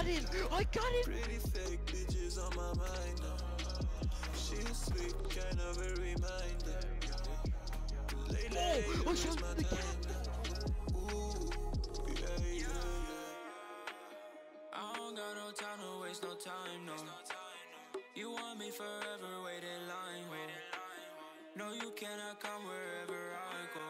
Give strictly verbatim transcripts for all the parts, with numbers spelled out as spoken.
got it! I got it! Pretty fake bitches on my mind now. She's sweet, kind of a reminder. Lately, oh, you waste my time now. Ooh, yeah, yeah, yeah. I don't got no time to waste no time, no. You want me forever, wait in line, ho. No, you cannot come wherever I go.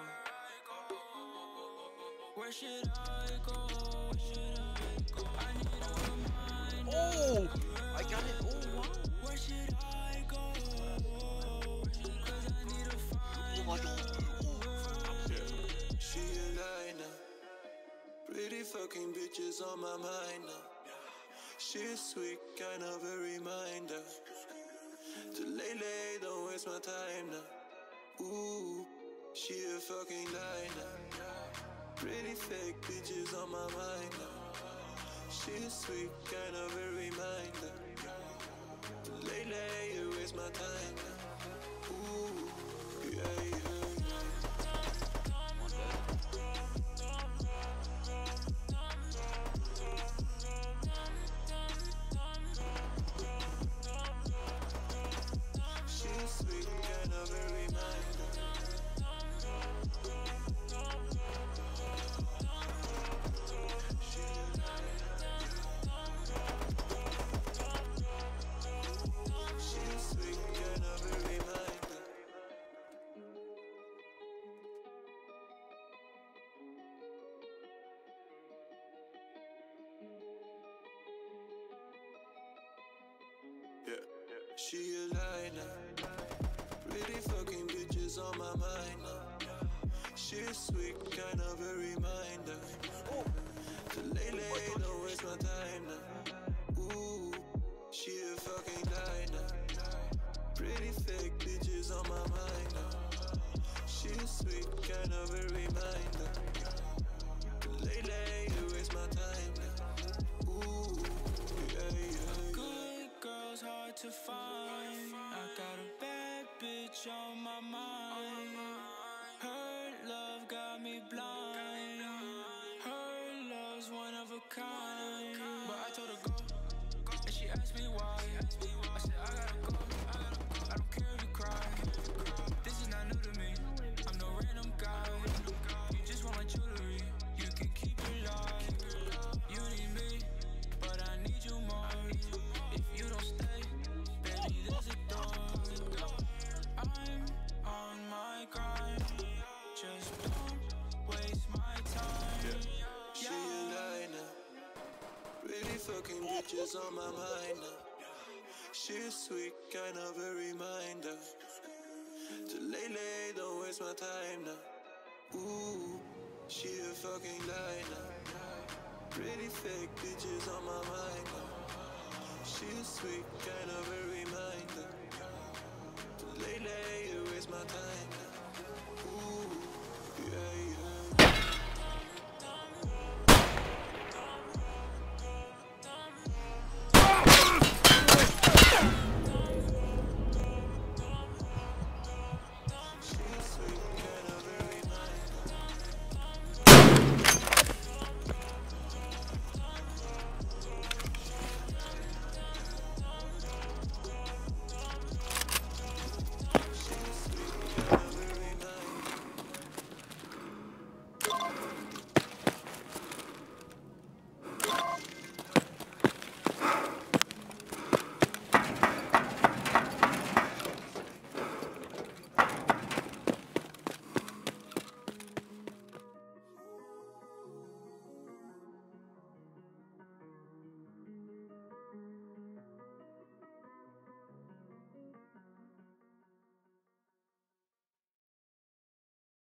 Where should I go? I need a reminder. Oh, I got it. Oh, wow. Where should I go? Cause I need to find Oh my god. Yeah. She a lie now. Pretty fucking bitches on my mind now. She's sweet, kind of a reminder. To lay lay, don't waste my time now. Ooh, she a fucking lie now. Pretty fake bitches on my mind now. She's sweet, kind of a reminder. To lay lay, you waste my time now. Ooh, yeah, yeah. Sweet, kind of a reminder. She's sweet, kind of a reminder. Yeah, she a lie now. Pretty fucking bitches on my mind now. She's sweet, kind of a reminder. To lay lay, don't waste my time now. Ooh, she a fucking lie now. Pretty fake bitches on my mind now. She's sweet, kind of a reminder. To lay lay, you waste my time now. Ooh, yeah, yeah. Good girls hard to find. I got a bad bitch on my mind. Her love got me blind. Her love's one of a kind. But I told her go, and she asked me why. I said I gotta go. I don't care if you cry. This is not new to me. I'm no random guy. You just want my jewelry. You can keep it live. You need me, but I need you more. If you don't stay, baby, there's a door. I'm on my grind. Just don't waste my time. Yeah. She a lie now. Pretty fucking bitches on my mind now. She's sweet, kind of a reminder. To lay lay, don't waste my time now. Ooh, she a fucking lie now. Pretty fake bitches on my mind now. She's sweet, kind of a reminder. To lay lay, you waste my time now. Ooh, yeah, yeah.